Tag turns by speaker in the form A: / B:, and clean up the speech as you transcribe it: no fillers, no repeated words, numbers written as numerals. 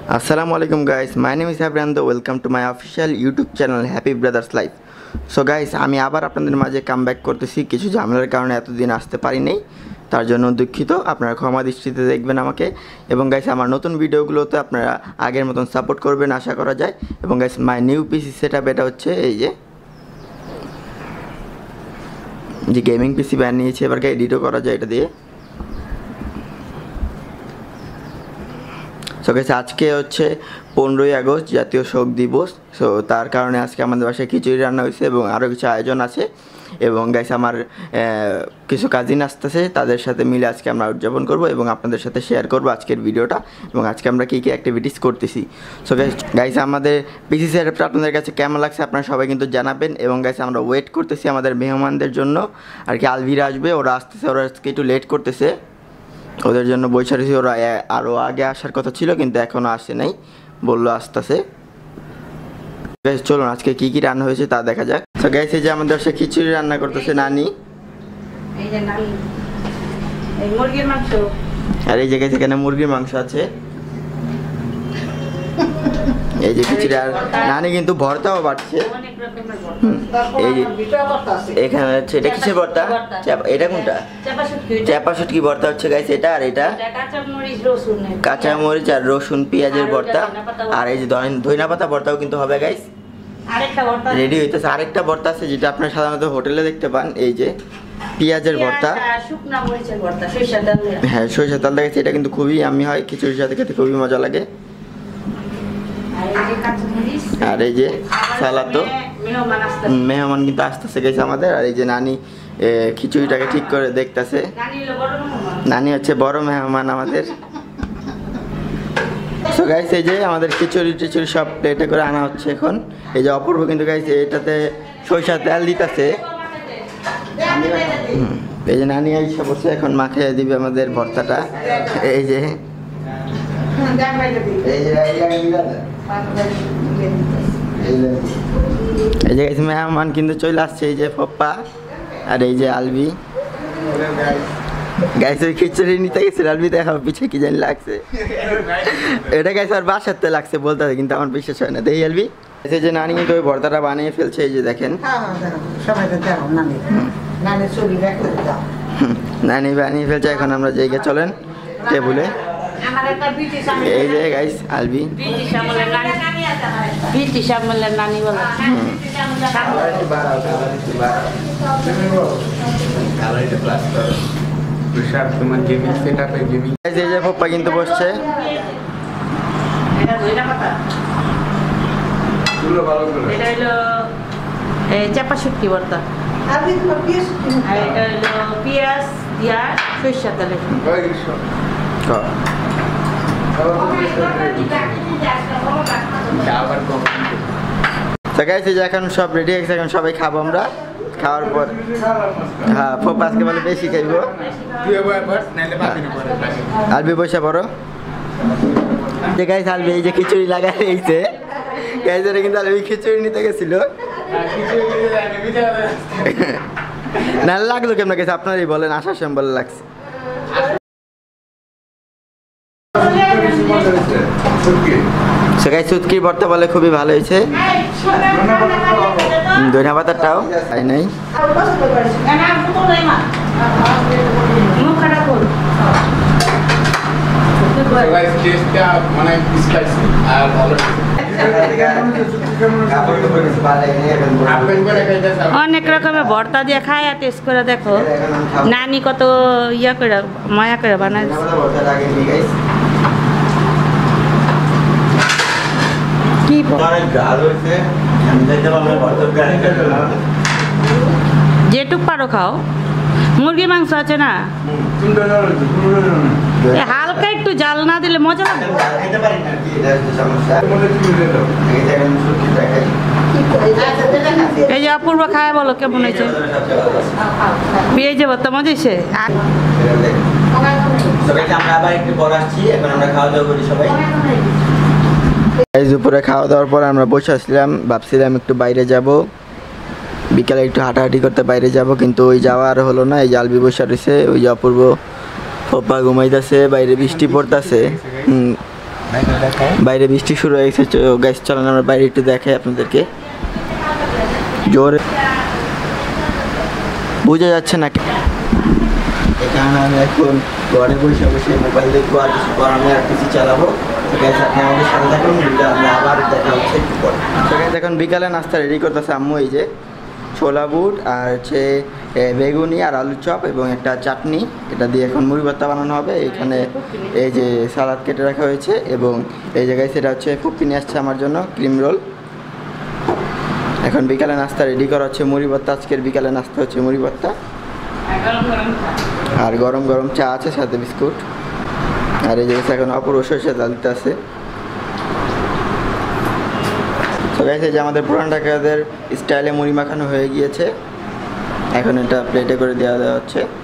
A: Assalamu alaikum guys, my name is Abrando. Welcome to my official YouTube channel Happy Brothers Life. So guys, আমি আবার আপনাদের মাঝে comeback করতেছি। কিছু ঝামেলার কারণে এতদিন আসতে পারি নাই, তার জন্য দুঃখিত। আপনারা ক্ষমা দৃষ্টিতে দেখবেন আমাকে। এবং গাইস আমার নতুন ভিডিওগুলোতে আপনারা আগের মতন সাপোর্ট করবেন আশা করা যায়। এবং guys my new PC setup এটা হচ্ছে এই যে গেমিং পিসি বানিয়েছি, এবার এডিটও করা যায় এটা দিয়ে। সো গাইস আজকে হচ্ছে 15ই আগস্ট জাতীয় শোক দিবস। সো তার কারণে আজকে আমাদের বাসায় খিচুড়ি রান্না হয়েছে এবং আরও কিছু আয়োজন আছে। এবং গাইস আমার কিছু কাজিন আসতেছে, তাদের সাথে মিলে আজকে আমরা উদযাপন করব এবং আপনাদের সাথে শেয়ার করব আজকের ভিডিওটা এবং আজকে আমরা কী কী অ্যাক্টিভিটিস করতেছি। সো গাইস আমাদের পিসি সেটআপটা আপনাদের কাছে কেমন লাগছে আপনারা সবাই কিন্তু জানাবেন। এবং গাইস আমরা ওয়েট করতেছি আমাদের মেহমানদের জন্য, আর কি আলভিরা আসবে, ওরা আসতেছে, ওরা আজকে একটু লেট করতেছে, ওদের জন্য বৈশা রয়েছে। ওরা আরও আগে আসার কথা ছিল কিন্তু এখনও আসে নাই, বললো আসতেছে। গাইস চলুন আজকে কি কি রান্না হয়েছে তা দেখা যাক। তো গাইস এই যে আমাদের সে খিচুড়ি রান্না করতেছে নানি,
B: এই যে নানি এই মুরগির মাংস,
A: আর এই যে গাইস এখানে মুরগির মাংস আছে, এই যে খিচুড়ি। আর নানি কিন্তু ভর্তাও বাটছে। এই যে এখানে হচ্ছে এটা কিসের ভর্তা? এটা কোনটা? চাপা শুটকি ভর্তা হচ্ছে গাইস এটা। আর এটা কাঁচা মরিচ আর রসুন পেঁয়াজের ভর্তা। আর এই যে ধনিয়া পাতা ভর্তাও কিন্তু হবে গাইস, রেডি হইতেছে। আরেকটা ভর্তা আছে যেটা আপনারা সাধারণত হোটেলে দেখতে পান, এই যে পেঁয়াজের ভর্তা, হ্যাঁ সরিষার তেল দেখেছি। এটা কিন্তু খুবই আমি হয় খিচুড়ির সাথে খেতে খুবই মজা লাগে। আর এই যে সালাদ, তো মেহমান কিন্তু আসতেছে গেছে আমাদের। আর এই যে নানি খিচুড়িটাকে ঠিক করে দেখতেছে, নানি হচ্ছে বড় মেহমান আমাদের। তো গাইস এই যে আমাদের খিচুড়ি টিচুড়ি সব প্লেটে করে আনা হচ্ছে এখন। এই যে অপূর্ব কিন্তু গাইস এটাতে সরিষার তেল দিতেছে। এই যে নানি এসে বসে এখন মাখিয়ে দিবে আমাদের ভর্তাটা। এই যে এই যে মেহমান কিন্তু চলে আসছে, এই যে পপ্পা আর এই যে আলবি। গাইস ওই খিচুড়ি নিতে গেছিল, আলবি দেখো পিছিয়ে কি জানি লাগছে। এটা গাইস আর বাসাতে লাগছে বলতে হবে, কিন্তু আমার বিশ্বাস হয় না। দেখি আলবি এই যে নানি কিন্তু ওই ভর্তাটা বানিয়ে ফেলছে, এই যে দেখেন নানি বানিয়ে ফেলছে। এখন আমরা জায়গা চলেন টেবুলে। এই যে গাইস আলবি
B: নানি বলে
A: এই যে পপ্পা কিন্তু বসছে।
B: চাপা শুটকি ভর্তা, এটা হলো পেঁয়াজ দিয়া সরিষার তেলে।
A: তো গাইস এই যে এখন সব রেডি হয়েছে, এখন সবাই খাবো আমরা। খাওয়ার পর হ্যাঁ পপ্পা আজকে বলে বেশি খাইবো। আলবি বসে পড়ো। যে গাইস আলবি এই যে খিচুড়ি লাগাই রয়েছে গাইস, এটা কিন্তু আলবি খিচুড়ি নিতে গেছিল। না লাগলো কেমন গেছে আপনারই বলেন, আসার সময় বলে লাগছে। শুটকির ভর্তা বলে খুবই ভালো হয়েছে। ধনিয়া পাতাটাও তাই নাই।
B: অনেক রকমের ভর্তা দিয়ে খায়, টেস্ট করে দেখো নানি কত ইয়া করে মায়া করে বানায়। যেটুক পারো খাও। মুরগির মাংস আছে না, হালকা একটু জাল না দিলে মজা লাগবে। এই যে অপূর্ব খায় বলো কেমন হয়েছে? পেয়ে যাবো তো মজা হয়েছে।
A: দুপুরে খাওয়া দাওয়ার পর আমরা বসে আসলাম, ভাবছিলাম একটু বাইরে যাব, বিকালে একটু হাঁটাহাঁটি করতে বাইরে যাব, কিন্তু ওই যাওয়া আর হলো না। এই যে আলবি বসে রয়েছে, ওই যে অপূর্ব পপ্পা ঘুমাইতেছে, বাইরে বৃষ্টি পড়তেছে। বাইরে বৃষ্টি শুরু হয়ে গেছে, গাইস চলেন আমরা বাইরে একটু দেখাই আপনাদেরকে। জোরে বোঝা যাচ্ছে না, এখানে আমি এখন ঘরে বসে বসে মোবাইল দেখবো আর কিছু করার নেই, আর কিছু চালাবো। গাইস আপনি আমাদের সাথে থাকুন, আমরা আবার দেখা হচ্ছে একটু পরে। এখন বিকালে নাস্তা রেডি করতেছে আম্মু, এই যে ছোলা বুট আর হচ্ছে বেগুনি আর আলুর চপ এবং একটা চাটনি, এটা দিয়ে এখন মুড়ি ভর্তা বানানো হবে। এখানে এই যে সালাদ কেটে রাখা হয়েছে এবং এই জায়গায় সেটা হচ্ছে ফুপি নিয়ে আসছে আমার জন্য ক্রিম রোল। এখন বিকালে নাস্তা রেডি করা হচ্ছে মুড়ি ভর্তা, আজকের বিকালে নাস্তা হচ্ছে মুড়ি ভর্তা আর গরম গরম চা আছে সাথে বিস্কুট। আর এই জায়গায় এখন অপূর্ব সরষে ডাল দিতে আছে। তো গাইস এই যে আমাদের পুরান ঢাকাদের স্টাইলে মুড়ি মাখানো হয়ে গিয়েছে, এখন এটা প্লেটে করে দেওয়া হচ্ছে।